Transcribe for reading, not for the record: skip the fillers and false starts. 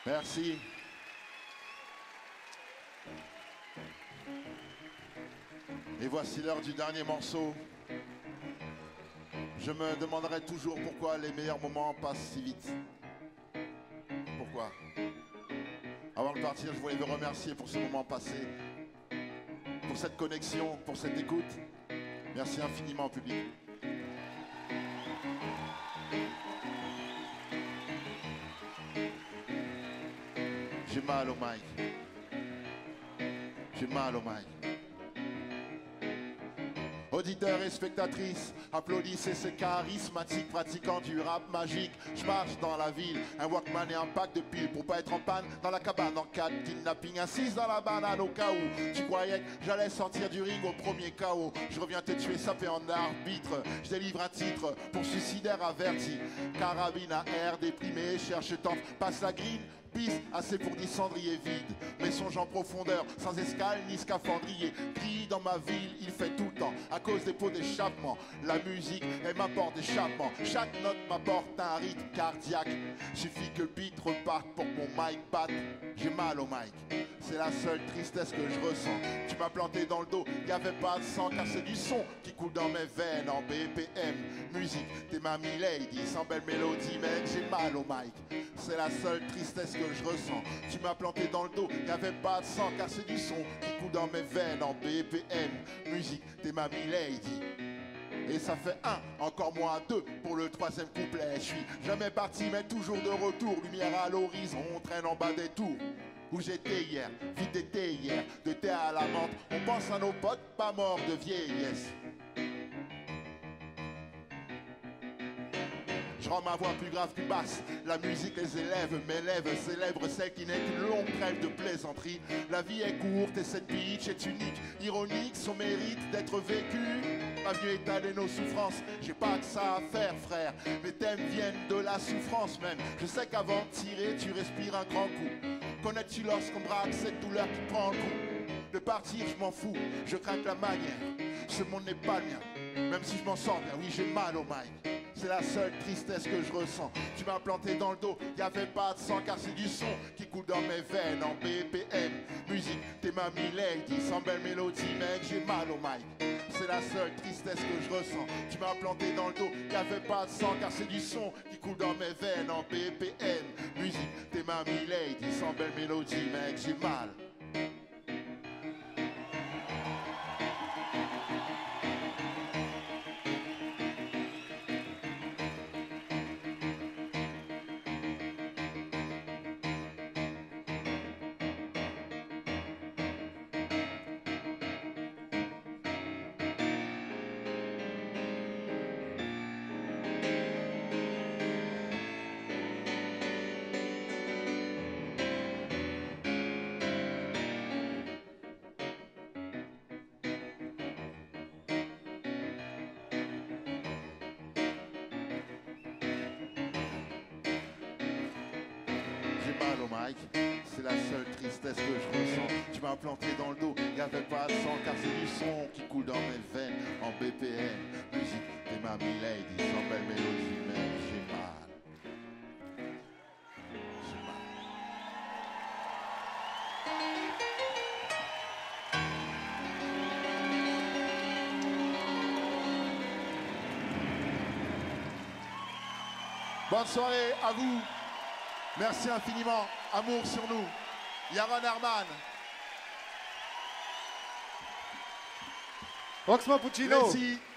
Merci. Et voici l'heure du dernier morceau. Je me demanderai toujours pourquoi les meilleurs moments passent si vite. Pourquoi? Avant de partir, je voulais vous remercier pour ce moment passé, pour cette connexion, pour cette écoute. Merci infiniment, public. J'ai mal au mic. J'ai mal au mic. Auditeurs et spectatrices, applaudissez ces charismatiques pratiquants du rap magique. Je marche dans la ville, un Walkman et un pack de piles pour pas être en panne dans la cabane en cas de kidnapping. Assise dans la banane au cas où tu croyais que j'allais sortir du ring au premier KO. Je reviens te tuer, sapé en arbitre. Je délivre un titre pour suicidaire averti. Carabine à air déprimé, cherche tente, passe la grille. Piste assez pour 10 cendriers vides. Mais songe en profondeur, sans escale ni scaphandrier. Crie dans ma ville, il fait tout le temps. À cause des pots d'échappement, la musique est ma porte d'échappement. Chaque note m'apporte un rythme cardiaque. Suffit que le beat reparte pour que mon mic batte. J'ai mal au mic, c'est la seule tristesse que je ressens. Tu m'as planté dans le dos, y'avait pas de sang car c'est du son qui coule dans mes veines en BPM. Musique, t'es ma milady, sans belle mélodie, mec, j'ai mal au mic. C'est la seule tristesse que je ressens. Tu m'as planté dans le dos, y'avait pas de sang car c'est du son qui coule dans mes veines en BPM. Musique, t'es ma milady. Et ça fait 1, encore moins 2 pour le 3e couplet. Je suis jamais parti mais toujours de retour. Lumière à l'horizon, on traîne en bas des tours. Où j'étais hier, vite d'été hier, de thé à la menthe. On pense à nos potes pas morts de vieillesse. Je rends ma voix plus grave, plus basse. La musique les élève, mes lèvres célèbrent celle qui n'est qu'une longue trêve de plaisanterie. La vie est courte et cette pitch est unique, ironique, son mérite d'être vécu. Pas venu étaler nos souffrances, j'ai pas que ça à faire, frère. Mes thèmes viennent de la souffrance même. Je sais qu'avant de tirer, tu respires un grand coup. Connais-tu lorsqu'on braque cette douleur qui prend le coup? De partir, je m'en fous, je craque la manière. Ce monde n'est pas le mien, même si je m'en sors bien, oui j'ai mal au mic. C'est la seule tristesse que je ressens. Tu m'as planté dans le dos, y'avait pas de sang car c'est du son qui coule dans mes veines en BPM. Musique, t'es ma milady, sans belle mélodie, mec, j'ai mal au mic. C'est la seule tristesse que je ressens. Tu m'as planté dans le dos, y'avait pas de sang car c'est du son qui coule dans mes veines en BPM. Musique, t'es ma milady, sans belle mélodie, mec, j'ai mal. C'est la seule tristesse que je ressens. Tu m'as planté dans le dos, y'avait pas de sang car c'est du son qui coule dans mes veines en BPM. Musique, t'es ma milady, sans belle mélodie, mais j'ai mal. J'ai mal. Bonne soirée à vous. Merci infiniment. Amour sur nous. Yaron Herman. Oxmo Puccino. Merci.